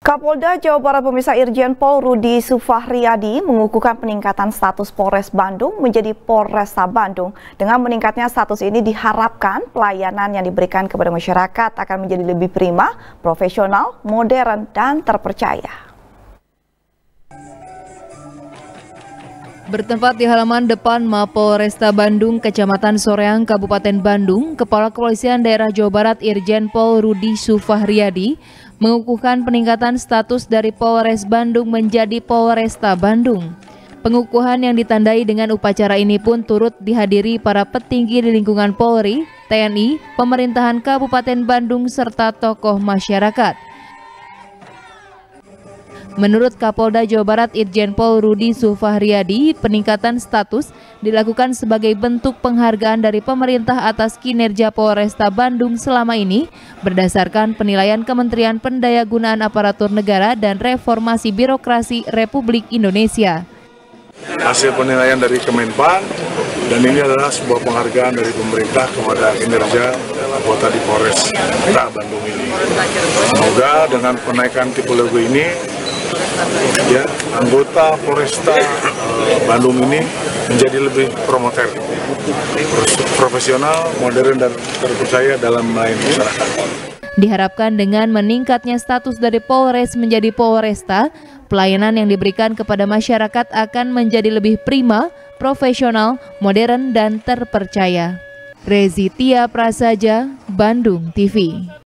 Kapolda Jawa Barat pemirsa Irjen Pol Rudi Sufahriadi mengukuhkan peningkatan status Polres Bandung menjadi Polresta Bandung. Dengan meningkatnya status ini diharapkan pelayanan yang diberikan kepada masyarakat akan menjadi lebih prima, profesional, modern, dan terpercaya. Bertempat di halaman depan Mapolresta Bandung, Kecamatan Soreang, Kabupaten Bandung, Kepala Kepolisian Daerah Jawa Barat Irjen Pol Rudi Sufahriadi mengukuhkan peningkatan status dari Polres Bandung menjadi Polresta Bandung. Pengukuhan yang ditandai dengan upacara ini pun turut dihadiri para petinggi di lingkungan Polri, TNI, pemerintahan Kabupaten Bandung, serta tokoh masyarakat. Menurut Kapolda Jawa Barat Irjen Pol Rudi Sufahriadi, peningkatan status dilakukan sebagai bentuk penghargaan dari pemerintah atas kinerja Polresta Bandung selama ini berdasarkan penilaian Kementerian Pendayagunaan Aparatur Negara dan Reformasi Birokrasi Republik Indonesia. Hasil penilaian dari Kemenpan, dan ini adalah sebuah penghargaan dari pemerintah kepada kinerja anggota di Polresta Bandung ini. Semoga dengan kenaikan tipologi ini, ya, anggota Polresta Bandung ini menjadi lebih promoter, profesional, modern, dan terpercaya dalam melayani masyarakat. Diharapkan dengan meningkatnya status dari Polres menjadi Polresta, pelayanan yang diberikan kepada masyarakat akan menjadi lebih prima, profesional, modern, dan terpercaya. Rezi Tia Prasaja, Bandung TV.